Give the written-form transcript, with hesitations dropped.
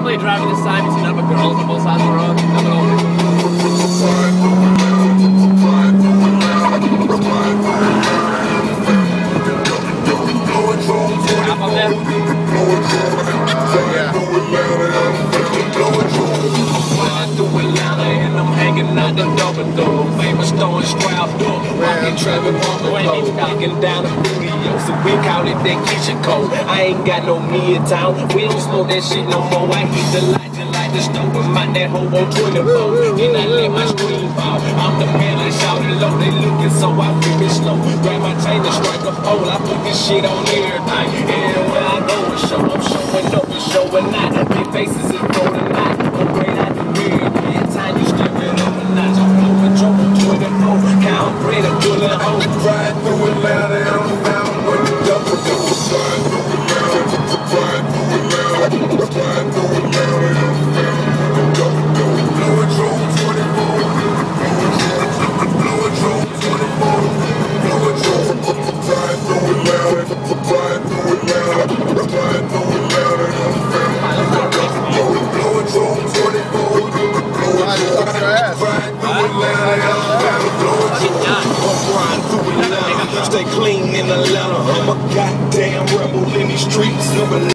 normally driving this side between nothing but girls on both sides of the road. Nothing over. Half up there? Yeah. And I'm hanging out the double door. Famous throwing strapped up. Rockin' Trevor Martin, knocking down the studio. So we call it that kitchen code. I ain't got no midtown. We don't smoke that shit no more. I heat the light just like the stove. I'm out that hoe on 24. Then I let my screen fall. I'm the man I shouted low. They looking so I flip it slow. Grab my chain and strike a pole. I put this shit on everything. Everywhere I go and show. I'm showing up and showing out. Big faces is rolling out. I'm great out the rear. Time you stepping up a notch. I'm blowing trouble 24. Count bread and pulling home. Ride through Atlanta and I'm down with the double double. Ride through Atlanta, ride through Atlanta, ride through Atlanta and I'm down with the double double. Blowing trouble 24. Blowing trouble 24. Blowing trouble. Ride through Atlanta, ride through Atlanta, ride through Atlanta and I'm down. Blowing trouble 24. Stay clean in Atlanta. I'm a goddamn rebel in these streets.